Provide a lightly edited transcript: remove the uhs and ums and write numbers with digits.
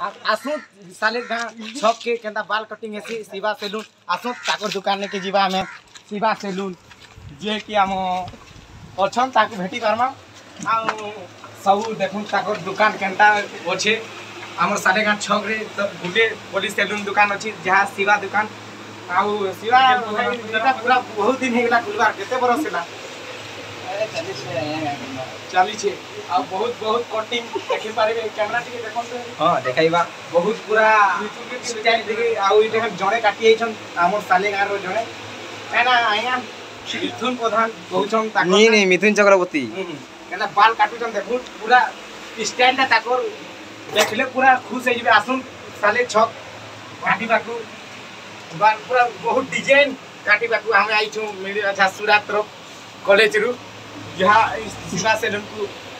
आसु साले गाँ छक के केंता बाल कटिंग हेसी शिवा सैलून आसु ताकर दुकान के जीवा हमें शिवा सैलून जे कि हम अच्छन ताको भेटी पारमा आ सब देखुन ताकर दुकान केंता अच्छे आम साले गाँ छक रे गुटे पुलिस सैलून दुकान अच्छी जहाँ शिवा दुकान आउ शिवा पूरा बहुत दिन हेगला खुलबार केते बरस होला चली छे आ बहुत बहुत कटिंग देखि पारे कैमरा टिके देखन हां देखाइबा बहुत पूरा स्टाइल देखि आ ई देख जणे काटी आइछन हमर साले गार रो जणे एना आया मिथुन प्रधान कहउछन ताको नहीं मिथुन चक्रवर्ती एना बाल काटुछन देखु पूरा स्टाइल ता ताकर देखले पूरा खुश हे जबे आसुन साले छक काटी बाकू बाल पूरा बहुत डिजाइन काटी बाकू हमें आइछु मेरे अच्छा सुरात रो कॉलेज रु यहाँ शिवा सैलून को